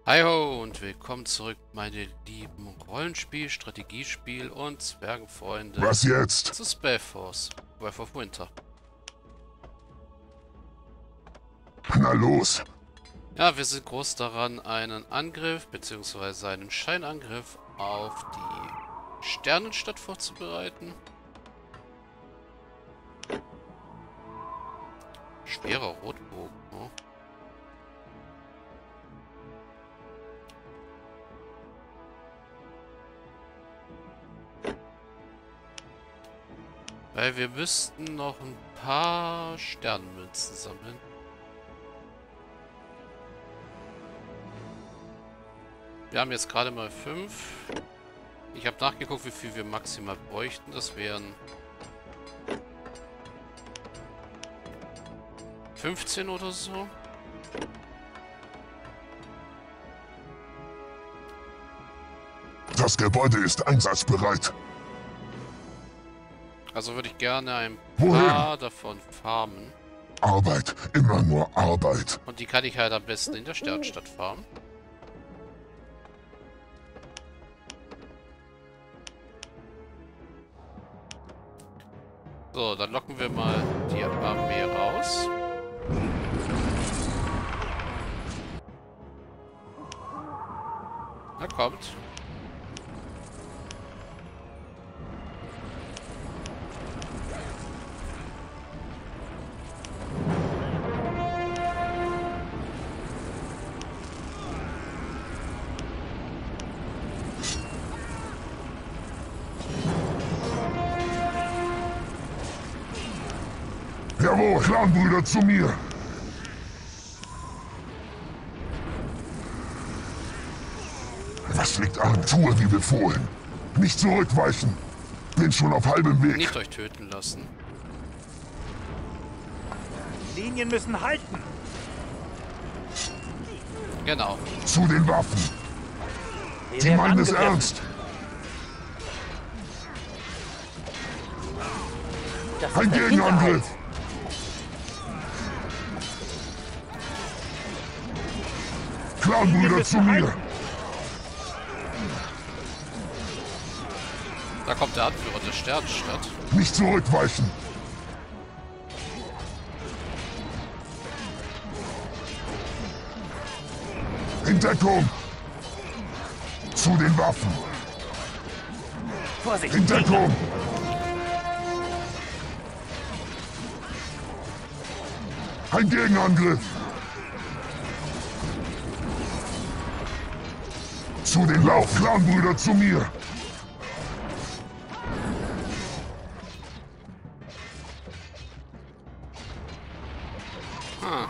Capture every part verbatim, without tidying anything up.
Hi ho und willkommen zurück, meine lieben Rollenspiel, Strategiespiel und Zwergenfreunde Was jetzt? zu Spellforce, Breath of Winter. Na los. Ja, wir sind groß daran, einen Angriff bzw. einen Scheinangriff auf die Sternenstadt vorzubereiten. Schwerer Rotbogen, oh. Weil wir müssten noch ein paar Sternenmünzen sammeln. Wir haben jetzt gerade mal fünf. Ich habe nachgeguckt, wie viel wir maximal bräuchten. Das wären fünfzehn oder so. Das Gebäude ist einsatzbereit. Also würde ich gerne ein Wohin? paar davon farmen. Arbeit, immer nur Arbeit. Und die kann ich halt am besten in der Sternstadt farmen. So, dann locken wir mal die Armee raus. Na kommt. Jawohl, Clanbrüder, zu mir. Was liegt an? Tue wie befohlen. Nicht zurückweichen. Bin schon auf halbem Weg. Nicht euch töten lassen. Linien müssen halten. Genau. Zu den Waffen. Wir Sie werden meinen es angegriffen. ernst. Das Ein ist der Gegenangriff. Hinterhalt. Clanbrüder, zu mir. Da kommt der Anführer der Sternenstadt. Nicht zurückweichen. In Deckung. Zu den Waffen. Vorsicht, In Gegner. Deckung. Ein Gegenangriff. Zu den Lauf, Clanbrüder, zu mir. Ah.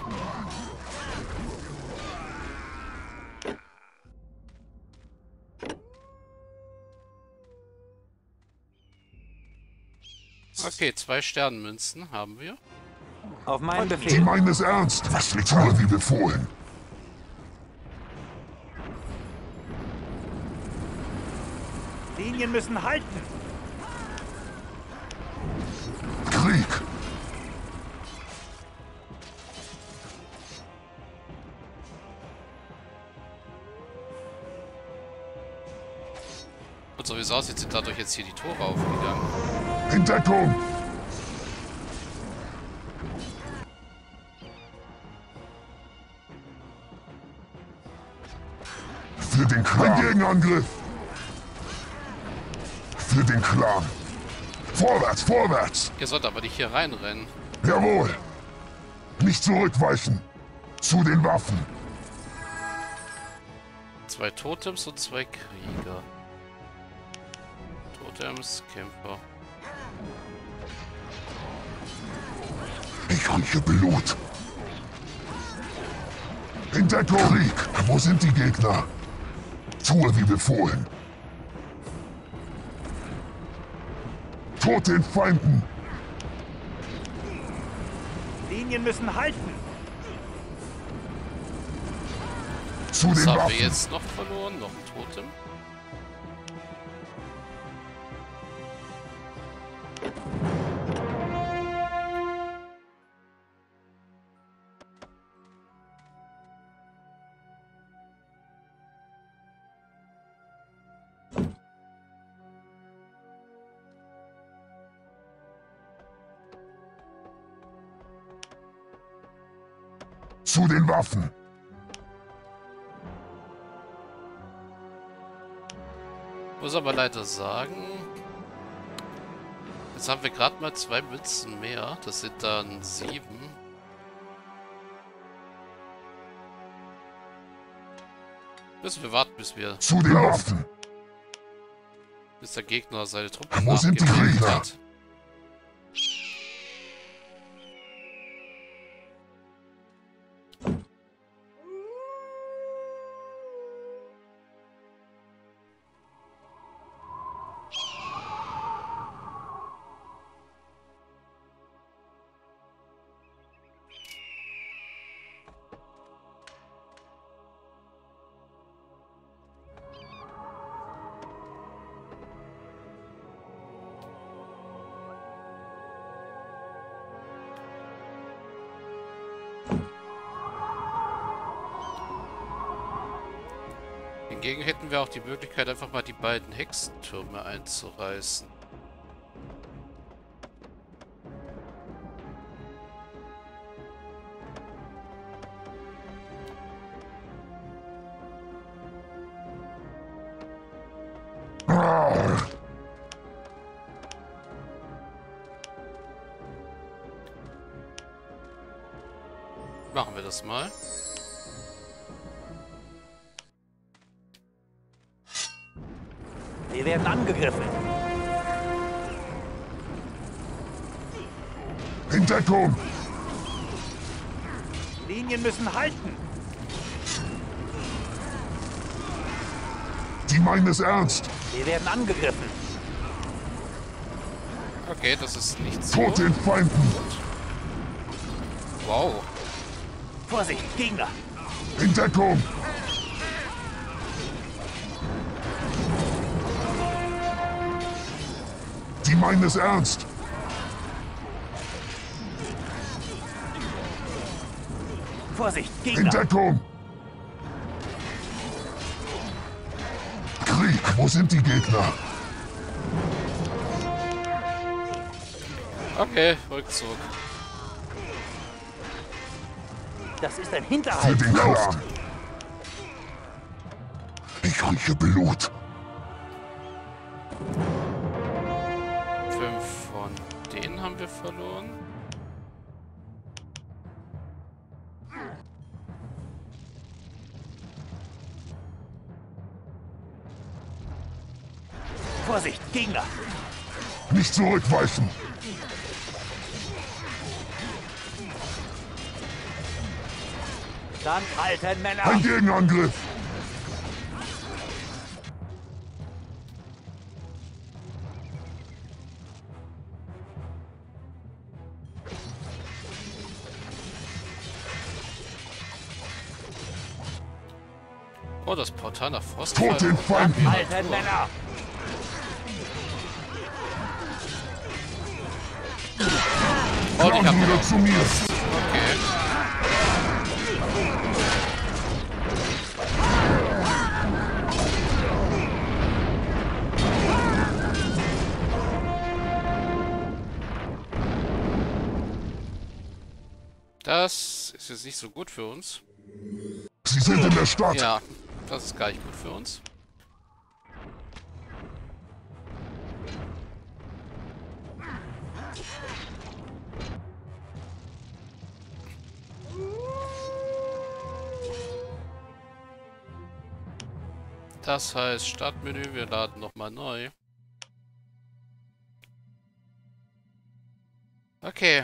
Okay, zwei Sternenmünzen haben wir. Auf meinen Sie Befehl. meinen es ernst. Was liegt tue wie befohlen. Linien müssen halten. Krieg. Und so wie es aussieht, sind dadurch jetzt hier die Tore aufgegangen. In Deckung. Für den Clan. Ein Gegenangriff. Für den Clan. Vorwärts, vorwärts. Ihr sollt aber nicht hier reinrennen. Jawohl. Nicht zurückweichen. Zu den Waffen. Zwei Totems und zwei Krieger. Totems, Kämpfer. Ich rieche Blut. In Deckung. Krieg. Wo sind die Gegner? Tue wie befohlen. Tod den Feinden. Linien müssen halten. Zu Was den haben wir Waffen. jetzt noch verloren? Noch ein Totem? Zu den Waffen! Muss aber leider sagen, jetzt haben wir gerade mal zwei Münzen mehr. Das sind dann sieben. Müssen wir warten, bis wir Zu den Waffen! bis der Gegner seine Truppen Wo sind die nachgewählt Gegner? hat. Hingegen hätten wir auch die Möglichkeit, einfach mal die beiden Hexentürme einzureißen. Ah, Machen wir das mal. Wir werden angegriffen. in Deckung! Linien müssen halten. Die meinen es ernst! Wir werden angegriffen. Okay, das ist nicht so. Tot den Feinden! Wow. Vorsicht, Gegner. In Deckung! Die meinen es ernst! Vorsicht, In Gegner. Deckung! Krieg, wo sind die Gegner? Okay, Rückzug. Das ist ein Für Hinterhalt. den Clan! Ich rieche Blut. Fünf von denen haben wir verloren. Vorsicht, Gegner. Nicht zurückweichen! Dann halten, Männer. Ein Gegenangriff! Oh, das Portal nach Tot Frostfall. den Feinden! Halten, Männer. Oh, die haben Clanbrüder zu mir! Okay. Das ist jetzt nicht so gut für uns. Sie sind in der Stadt! Ja, das ist gar nicht gut für uns. Das heißt Startmenü, wir laden nochmal neu. Okay,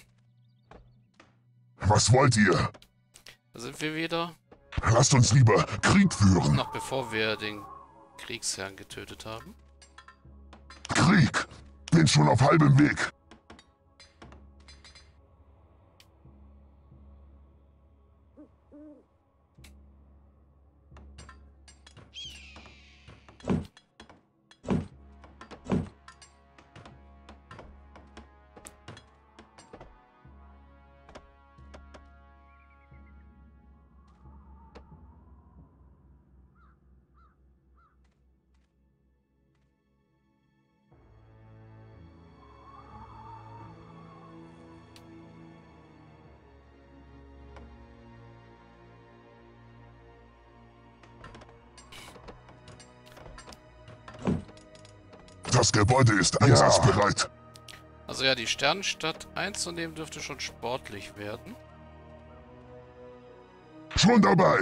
Was wollt ihr? da sind wir wieder. Lasst uns lieber Krieg führen. Noch bevor wir den Kriegsherrn getötet haben. Krieg! Bin schon auf halbem Weg. Das Gebäude ist einsatzbereit. Also ja, die Sternenstadt einzunehmen dürfte schon sportlich werden. Schon dabei.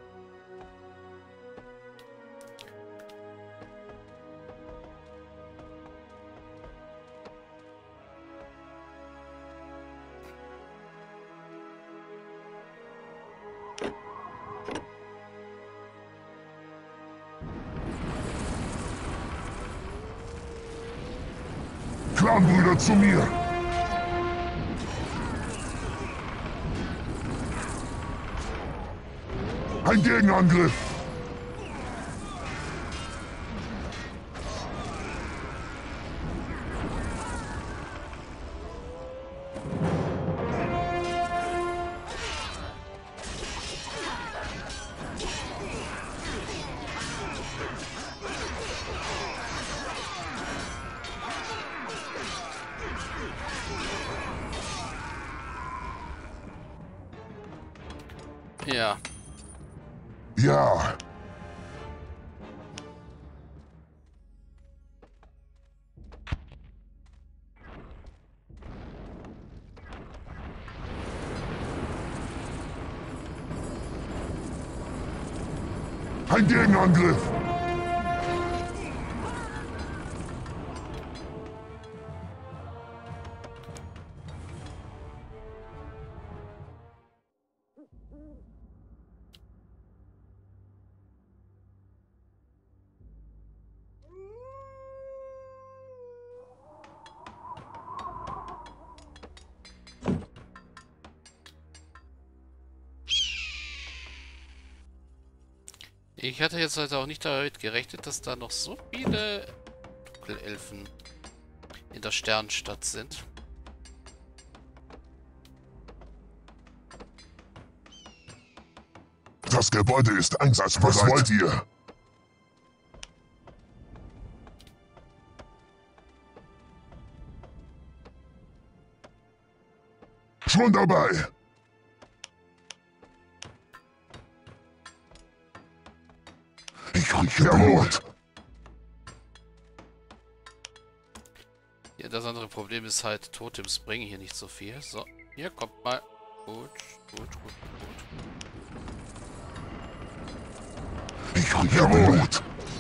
Clanbrüder zu mir! Ein Gegenangriff! Ja. Ja. Ein Gegenangriff! Ich hatte jetzt halt auch nicht damit gerechnet, dass da noch so viele Dunkelelfen in der Sternenstadt sind. Das Gebäude ist einsatzbereit. Was wollt ihr? Schon dabei. Ich rieche Blut. Ja, das andere Problem ist halt, Totems bringen hier nicht so viel. So, hier kommt mal. Gut, gut, gut, gut. Ich rieche Blut.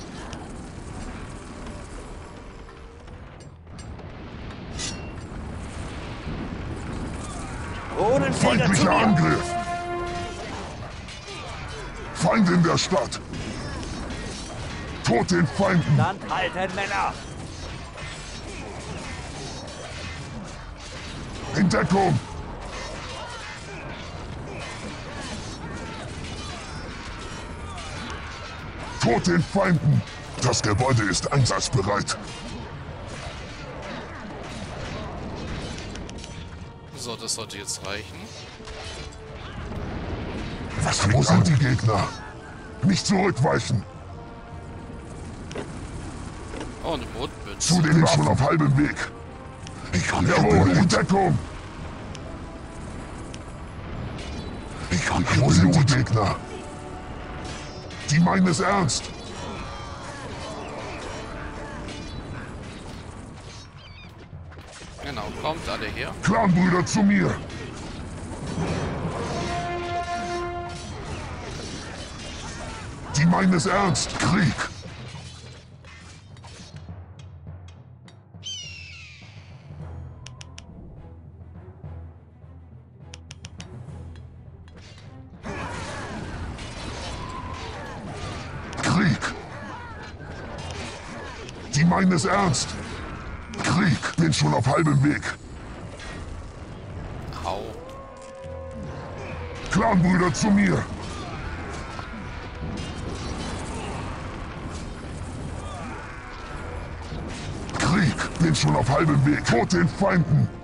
Feindlicher Angriff. Feind in der Stadt. Tod den Feinden. Standhalten, Männer. In Deckung. Tod den Feinden. Das Gebäude ist einsatzbereit. So, das sollte jetzt reichen. Was Wo sind die Gegner? Nicht zurückweichen. Oh, eine Mondmünze. Zu den Waffen schon auf halbem Weg. Ich Jawohl, in Deckung. Ich Wo sind die Gegner? Die meinen es ernst. Genau, kommt alle her. Clanbrüder zu mir. Die meinen es ernst. Krieg. Krieg. Die meinen es ernst. Krieg. Bin schon auf halbem Weg. Hau. Clanbrüder zu mir. Krieg. Bin schon auf halbem Weg. Tod den Feinden.